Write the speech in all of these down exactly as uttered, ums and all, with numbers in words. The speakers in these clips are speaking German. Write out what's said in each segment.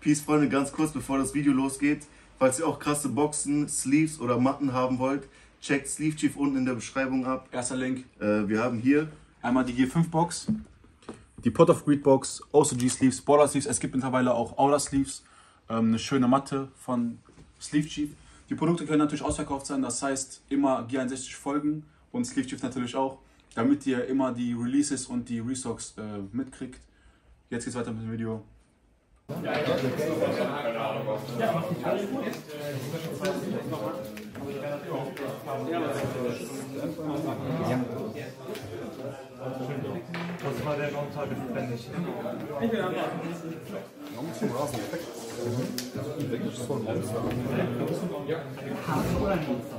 Peace, Freunde, ganz kurz bevor das Video losgeht. Falls ihr auch krasse Boxen, Sleeves oder Matten haben wollt, checkt Sleeve Chief unten in der Beschreibung ab. Erster Link. Äh, wir haben hier einmal die G fünf Box, die Pot of Greed Box, O C G Sleeves, Border Sleeves. Es gibt mittlerweile auch Outer Sleeves. Ähm, eine schöne Matte von Sleeve Chief. Die Produkte können natürlich ausverkauft sein, das heißt immer G einundsechzig folgen und Sleeve Chief natürlich auch, damit ihr immer die Releases und die Restocks äh, mitkriegt. Jetzt geht's weiter mit dem Video. Ja, ja. Das war der Non-Target-Friendly. Ich bin einfach. Zum Raseneffekt. Wirklich voll Monster. Hart oder ein Monster?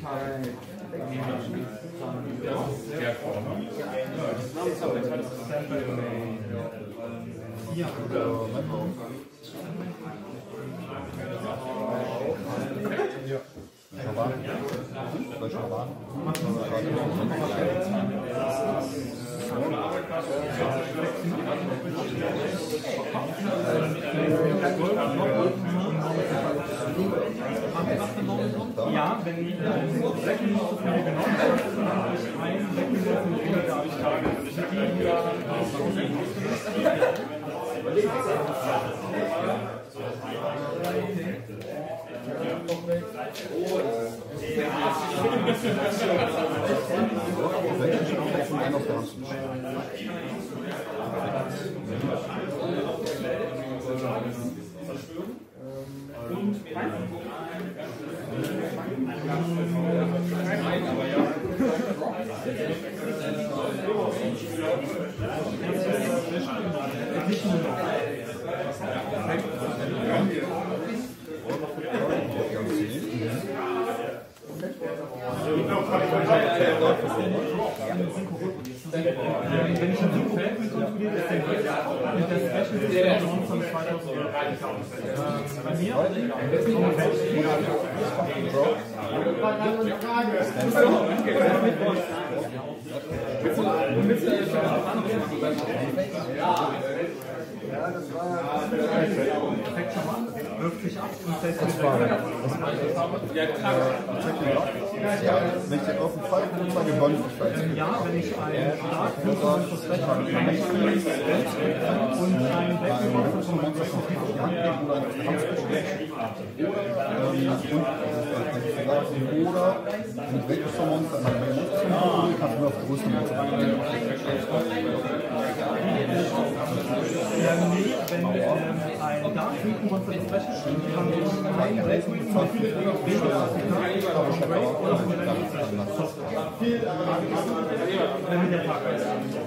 Ja. Schaban. Bei Schaban. Ja, wenn ich Black nicht so viel genommen habe, dann habe ich einen Black Minute von Fehler, da habe ich Tage. Wenn ich ein Synchro-Feld mit kontrolliert, ist der Geld mit der Special Edition von zweitausend Euro. Bei mir ja, das war perfekt schon mal. Wirft sich ab und fällt sich weg. Ja, klar. Ja, wenn ich den auf den Fall komme, mal gewonnen. Ja, wenn ich einen Start von Prospekt habe, kann ich und einen Wechselwurf von Monster von die Hand geben oder einen Kampfgeschlecht. Oder mit Wechsel von Monster, wenn ich nicht zum Problem kann, nur auf größere Monster. Ja, nee, wenn ähm, ein Dark Freak Monster die Special spielt, kann ich einen Wechsel von wenn mit der Tag ist.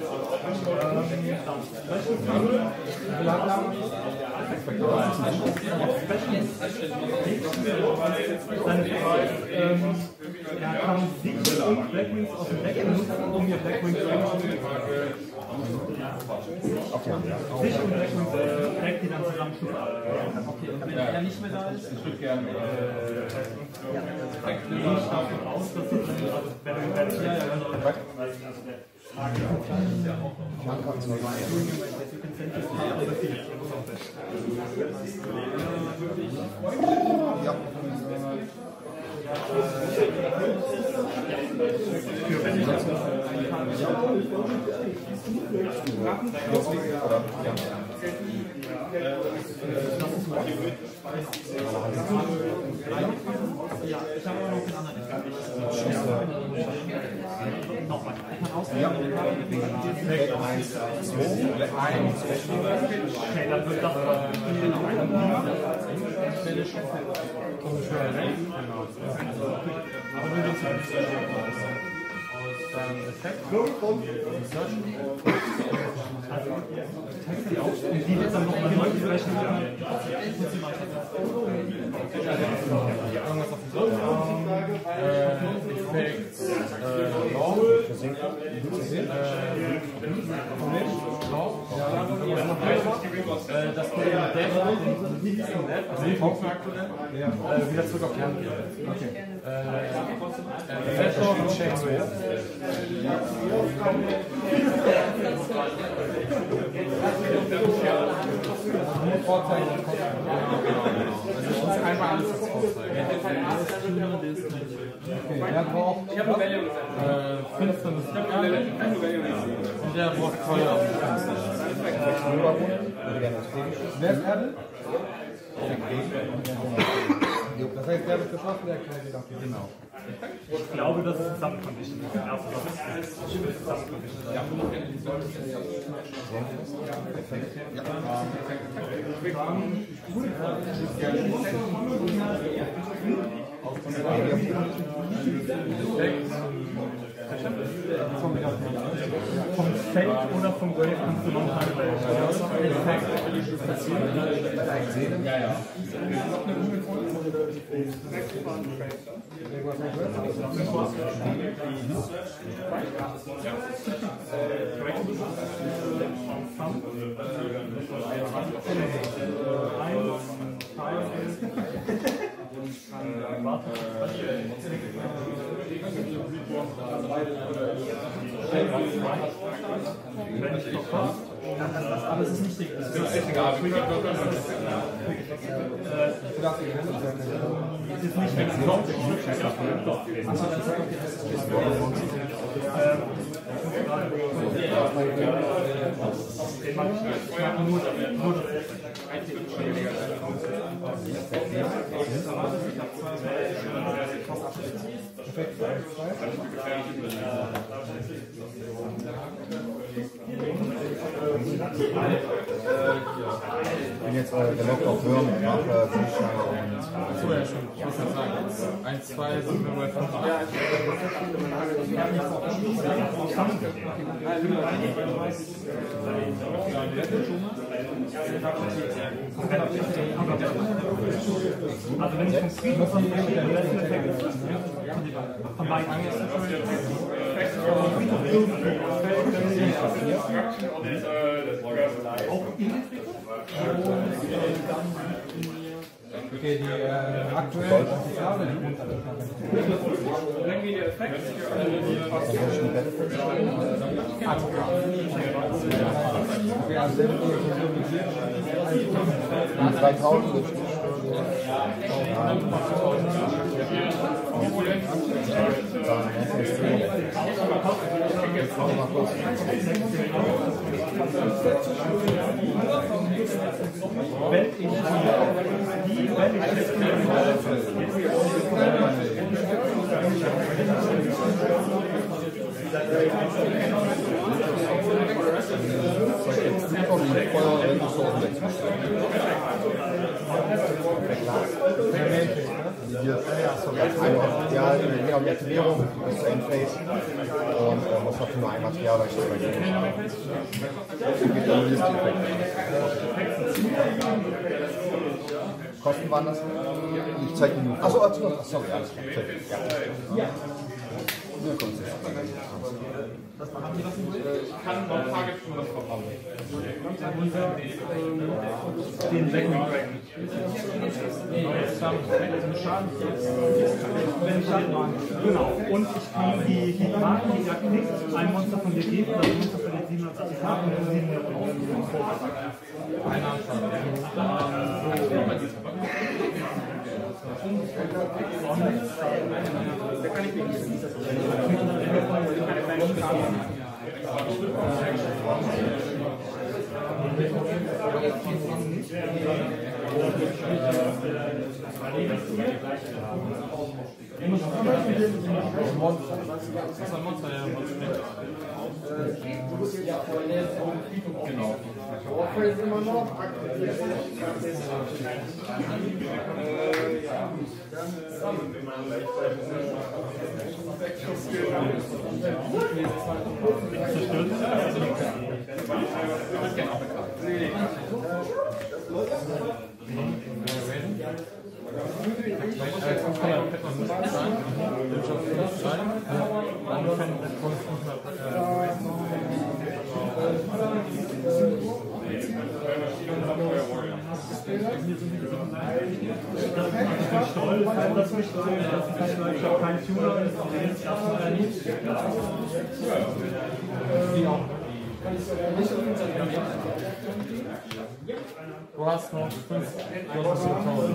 Er kann sich und Blackwings aus dem Deck benutzen, um mir Blackwings zu machen. Okay. Sich und Blackwings äh, Deck, die dann zusammen schlucken. Okay, und wenn er nicht mehr da ist, ich würde gerne. Ich gehe davon aus, dass das wenn du fertig bist. Ja. Ja, ich habe aber noch den anderen Effekt. Nochmal. Ich kann auswählen. eins, zwei, eins. Okay, dann wird das genau eine schon aber nur den zweiten dann Effekt also Text die auf und die wird dann nochmal neu berechnet werden. Irgendwas auf dem Soll. Effekt Long Versinken. äh, dass du den Dev, den niedrigsten Dev, also den Token aktuell, äh, wieder zurück auf Kern gehst. Okay. Äh, Fetcher und Chainwave. Nur Vorzeichen und Kosten. Also ich muss einmal alles als Vorzeichen. Okay, der braucht äh, fünfzehn bis Erde und der braucht Feuer. Wer ist Erde? Das heißt, der wird geschaffen, der kann wieder. Genau. Ich glaube, das ist Subcondition. Vom Fake oder vom Wave kannst du noch eine Welt. Ja, ja. Aber es ist nicht dick. Es ist egal. Es ist nicht dick. Ich mache nur das. Ich bin jetzt äh, gelockt auf Würm, mache Zielscheibe und... Achso, ja, schon. Ich muss jetzt sagen, eins, zwei sind wir bei fünf. Also wenn ich vom Frieden von der letzten Effekt ist, von beiden Okay, die äh, aktuell Potenziale liegen unter der Okay, also wenn die zweitausend wenn ich die wenn ich ja, genau, die Aktivierung ist Endphase und äh, muss dafür nur ein Material beispielsweise. Kosten waren das? Ich zeige dir nur. Achso, achso, sorry, alles klar. Ja. Ich kann noch Target für das Verfahren. den Second Dragon. Wenn ich Schaden mache. Genau. Und ich kann die, die Marken, die er kriegt, ein Monster von dir geben, das Monster verliert siebenhundertsiebzig Karten und siebenhundert Aufgaben. Einer Da kann ich nicht. Genau. Stolz, das nicht so, dass es vielleicht auch kein Tuner ist, aber jetzt erstmal nicht. Du hast noch fünftausend.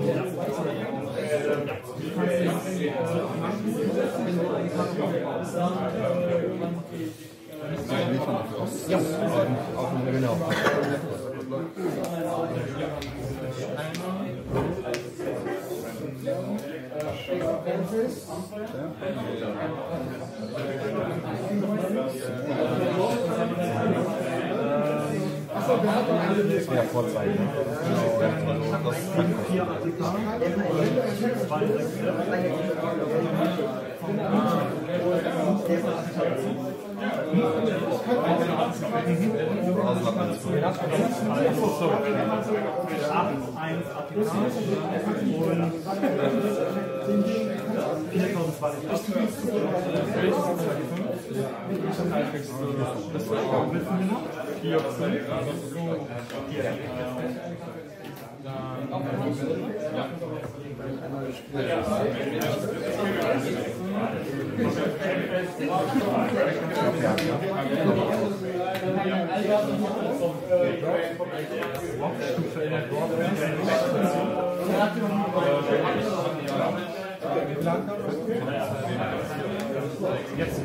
Ja, auch genau. Achso, wir hatten eine Ja, vorzeigen. vier A T K, zwei sechs acht eins A T K und das wissen wir noch. vier, fünf, jetzt.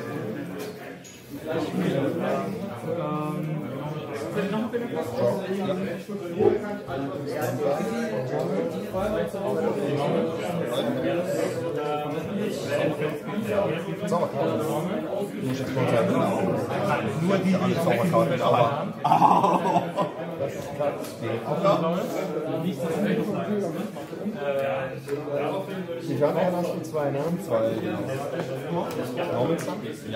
Zauberkarten. Du musst jetzt vorzeigen. Nur die, die alle Zauberkarten, aber. Ich habe ja noch zwei Namen, zwei Normals. Ja.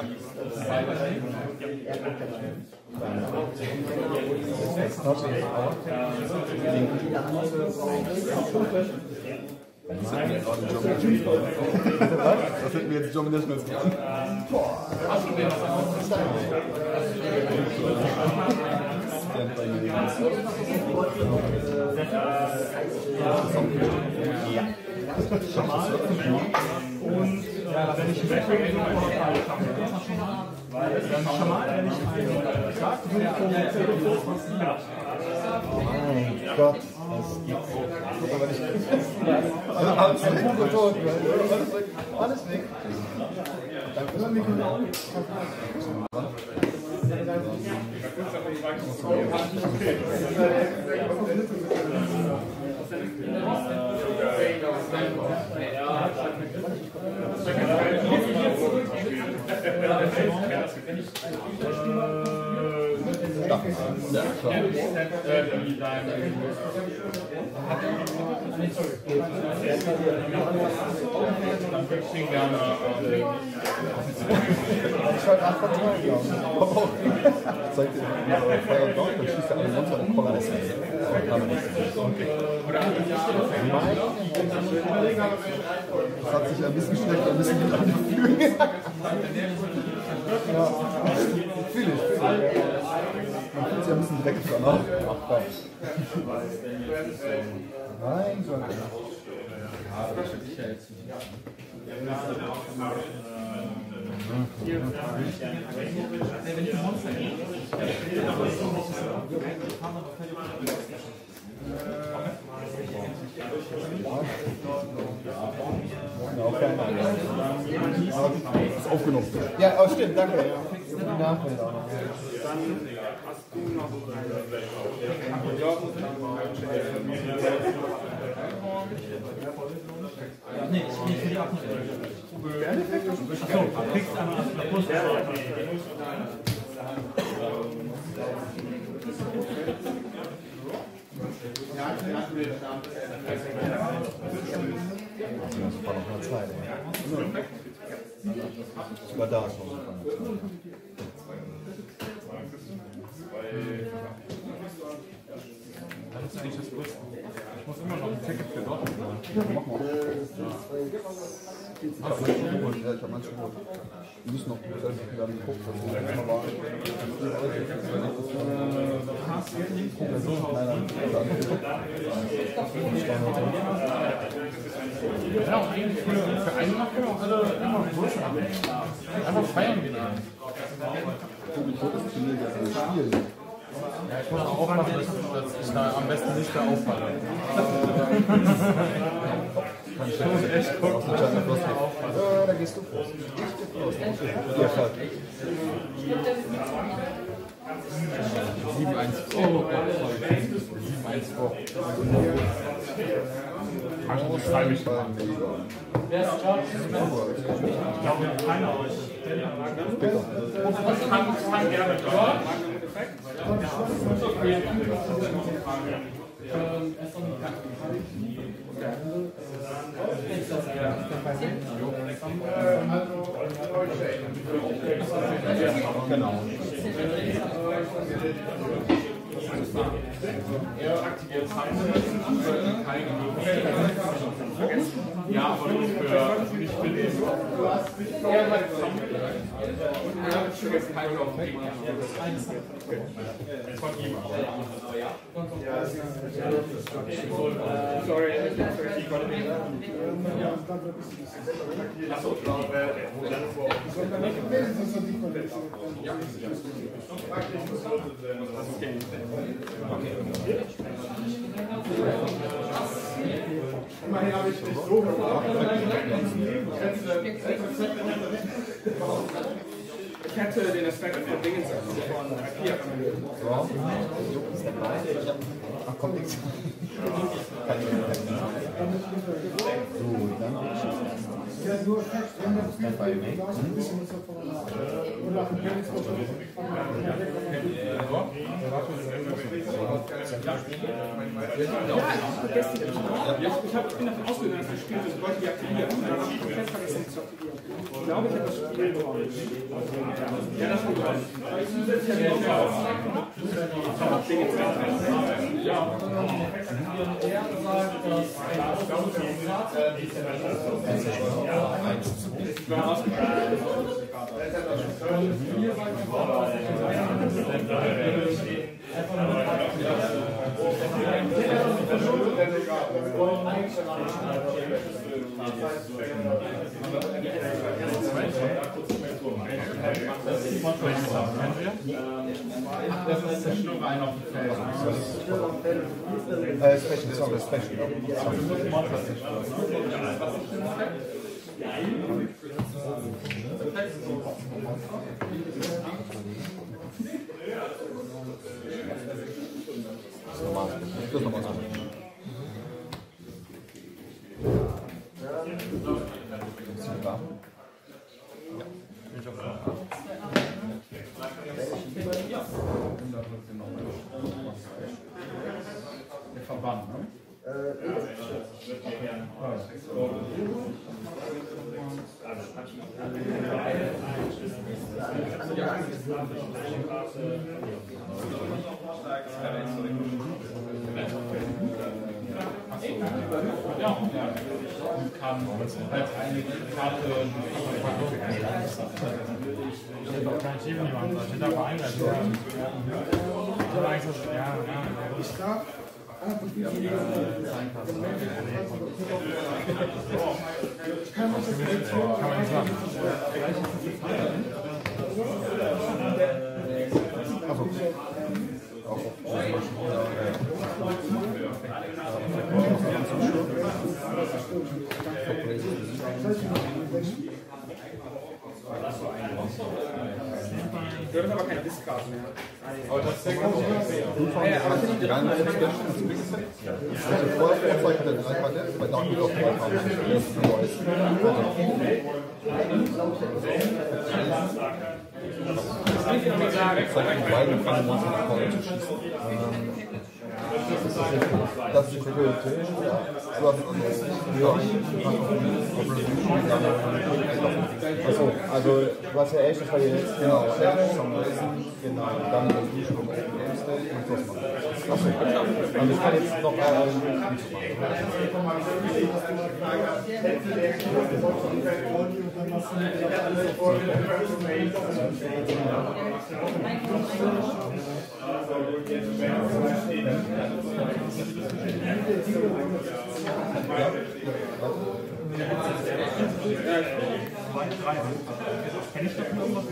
Das hätten wir jetzt Dominationals dran. Boah. Ja. Und ja, wenn ich weg bin, dann kann ich schon mal. Dann schon mal, wenn ich einen Tag mein Gott, das gibt's. Gut, aber nicht. Alles weg. Alles weg. Danke. Ja, klar. Ich wollte einfach toll, ja. Zeigt dir Feuer und Dorf, dann schießt er alle runter und Poller ist weg. Aber nicht. Das hat sich ein bisschen schlecht, ein bisschen gut angefühlt. Ja, fühle ich. Man fühlt sich ein bisschen dreckig danach. Ach Gott. Nein, so. Ist aufgenommen. Ja, oh, stimmt, danke. Ja. Die Nachwelt auch noch. Dann hast du noch nee, ich bin für die Abnahme. Achso, du kriegst einmal das Plus. Das war noch eine Zeit. Sogar da ist noch super. Ich muss immer noch ein Ticket für Dortmund holen. Ich habe manche geholt, ja, ich habe manche geholt. Die müssen noch, wir haben geguckt, was wir letztes Mal waren. Ja, auch eigentlich für, für einen Tag können auch alle immer Bullshit haben. Einfach feiern gehen. So ist es für mich jetzt ein Spiel. Ja, ich muss auch aufpassen, dass ich da am besten nicht da auffalle. Ich muss echt gucken, dass ich da aufpasse. Ja, da gehst du vor. Ja, voll. sieben eins vor. sieben eins vor. Hast du das freiwillig gemacht? Wer ist George? Ich glaube, keiner euch. Ich kann gerne George. Genau. Er aktiviert keine Ja, aber nur für nicht für den. Er hat jetzt keine auf dem von ihm. Sorry, Achso, ich glaube, immerhin habe ich nicht so gemacht. Ich hätte den Aspekt von Dingen von I P. Ach, kommt nichts. So, dann Standby Make. Ich bin davon ausgegangen, dass das Spiel das Leute deaktiviert und dann habe ich komplett vergessen zu aktivieren. Ich glaube, ich habe das Spiel gewonnen. Ja, das kommt raus. Ich habe Dinge Ja. Ich war ausgegangen. Das ist der Schnurrein auf dem Feld. Äh, Special, sorry, Special. Das ist normal. Das ist normal. Der Verband, ne? Ja, und kann halt eine Karte. Ich hätte auch kein Team niemand, ich hätte aber eingeleitet. Ich habe eigentlich so, ja, ja. Kann man nicht machen. Also, auch Du hast aber kein Discard mehr. Aber das ist ja ganz ja, aber ich die rein also vorher verzeichnet der drei Karte, bei Dark Wheel auf drei Karten. Das ist ein neues. Ich zeige Ihnen beide von den Monster nach vorne zu schießen. Das ist die Priorität. So hast du Achso, also du hast ja echt, das war die letzte. genau, Ash, Summarizing, genau, dann das Duschen auf dem Game State und das machen. Achso, also ich kann jetzt noch äh, Kenn ich doch noch irgendwas?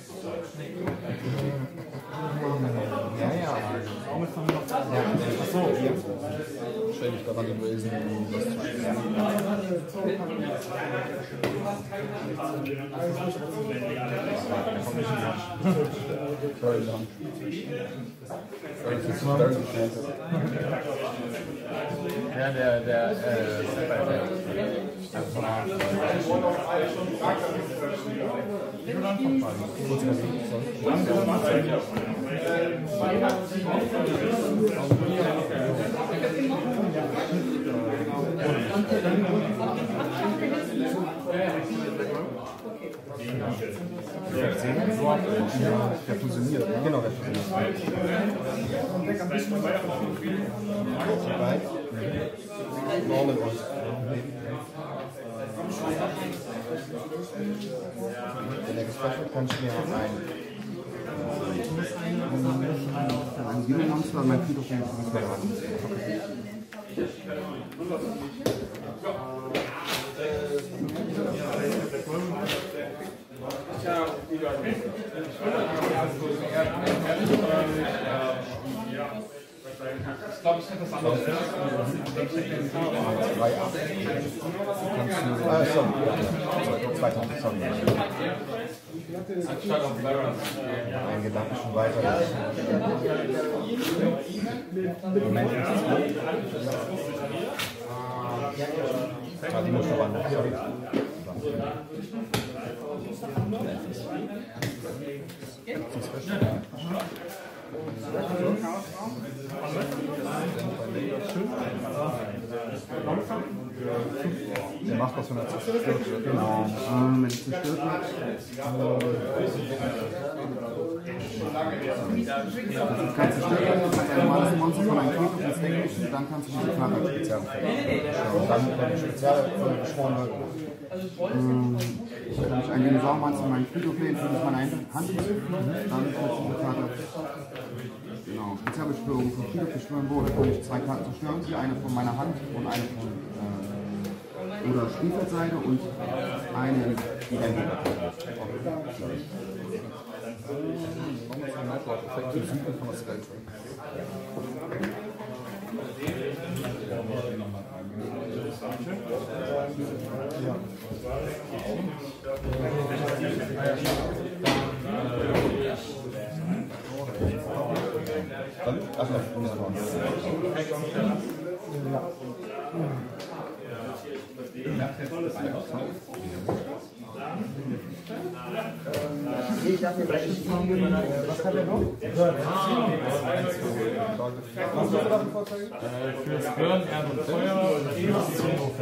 ja, ja. Achso, hier. Stell dich daran gewesen, um das zu spielen. Very long. Ja, der, der, äh, der fusioniert, ne? Genau, der fusioniert. All in one. Der nächste Special kann ich mir ein ein Videomonster und mein Friedhof den ich mehr haben. Ich glaube, ich hätte das anders. drei Komma acht. Kannst du. Ah, sorry. zweitausend, sorry. Ein Gedanke schon weiter. Moment. Ah, die muss noch wandern. Sorry. Der macht was, wenn er zerstört wird. Genau. Ähm, wenn es zerstört wird, das ist kein zerstört wird, das heißt, ein normales Monster von einem Friedhof ins Deck mischen, dann kannst du diese Knacker speziell verwenden. Und dann, wenn die Spezial beschworen wird, ähm, wenn ich ein Dinosaurmonster in meinen Friedhof lehne, füge ich meine Hand hinzufügen, dann wird diese Karte. Genau, Spezialbeschwörung von Friedhof beschwören wurde, kann ich zwei Karten zerstören, die eine von meiner Hand und eine von äh, oder Spielfeldseite und eine, die entweder Dann, ach ja, ich dachte, was kann der noch? Was soll das vorzeigen? Fürs Burn, Erd und Feuer, das zehn Uhr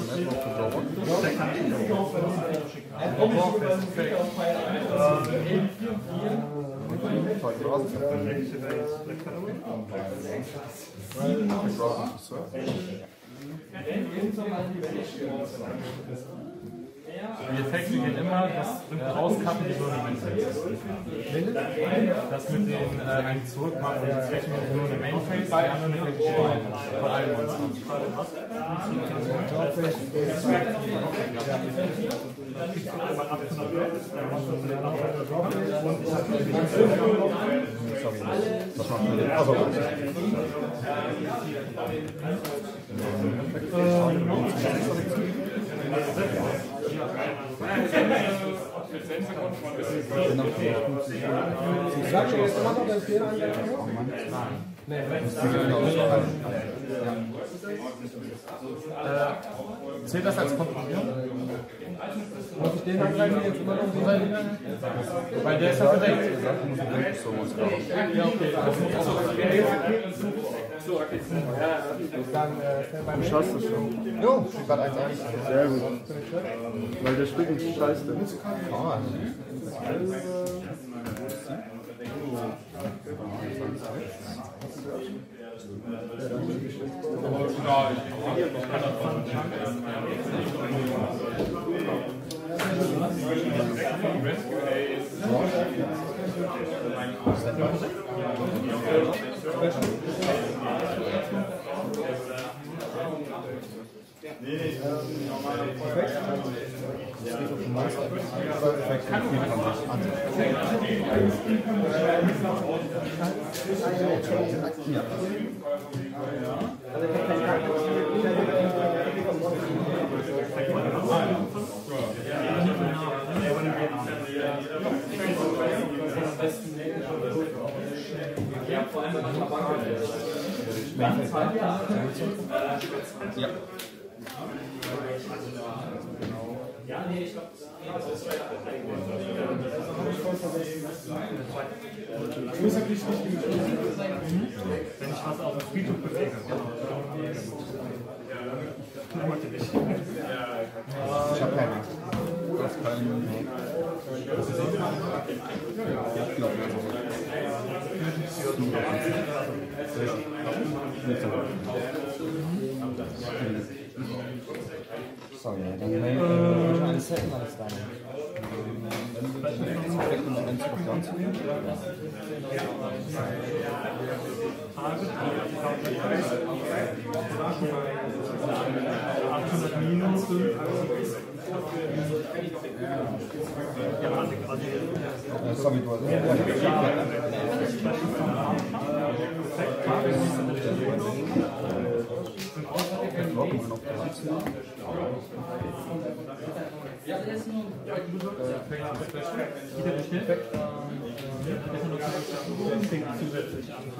Die Effekte gehen immer, das bringt rauskappen, die nur eine Main-Phase. Das mit den äh, einen zurückmachen und die Flächen nur eine Main-Phase, bei anderen Effekten von allen Monstern. Sorry, was macht man denn? Also, Sagst du jetzt immer noch, dass jeder einen Nein. Zählt das als Komprimieren? Muss ich den angreifen, jetzt immer noch so sein? Weil der ist ja verdeckt. Ja, okay. Dann beim schaust du schon. Jo, ich gerade eins eins. Sehr gut. Weil der Spiel ist scheiße. Ah, Ja. Ja, nee, ich glaube, Ich muss halt nicht richtig wenn ich was auf dem Friedhof bewege. Ich habe keine. Das ist kein. Ich glaube nicht. Sorry, dann äh, alles hätten wir das deine. Perfekt, um einen Zug down zu nehmen. achthundert minus fünf. Sorry, du Ja, der ist nur zusätzlich an.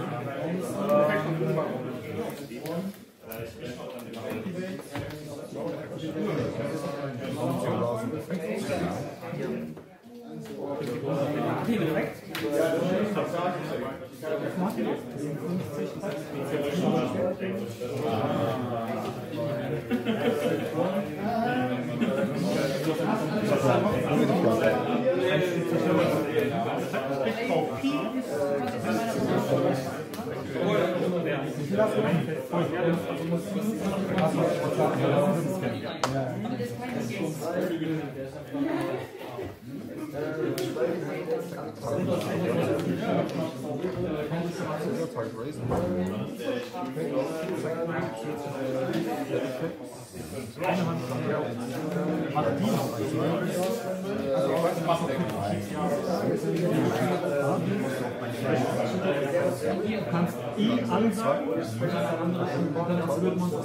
Du kannst ihn ansagen, wenn das andere dann wird man es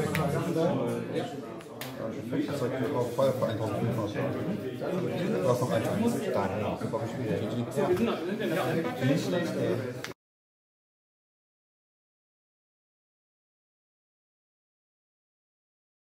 Perfekt, das zeigt mir auf Feuer für eintausendfünfhundert. Du hast noch eins. Dann, ja. Super, ich wieder. Nicht schlecht, ey.